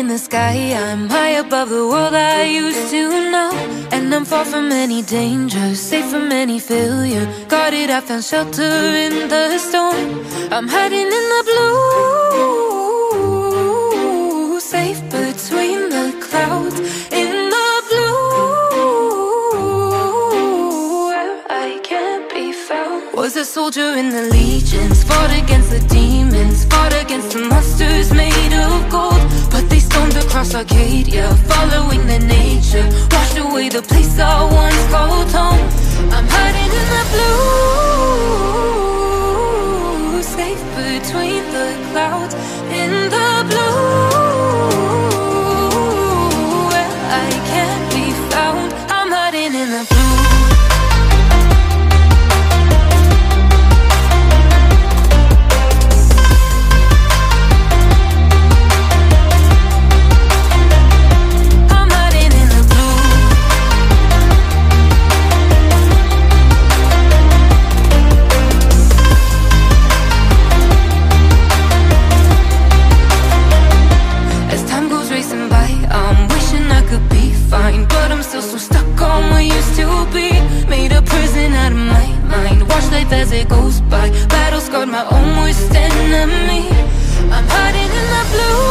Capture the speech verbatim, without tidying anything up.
the sky, I'm high above the world I used to know. And I'm far from any danger, safe from any failure. Guarded, I found shelter in the storm. I'm hiding in the blue, safe between the clouds. In the blue, where I can't be found. Was a soldier in the legions, fought against the demons, fought against the monsters made of gold. But they stormed across Arcadia, following the nature, washed away the place I once called home. I'm hiding in the blue, safe between the clouds. In the blue, where I can't be found. I'm hiding in the blue. But I'm still so stuck on what used to be. Made a prison out of my mind, watch life as it goes by. Battle scarred my own worst enemy. I'm hiding in the blue,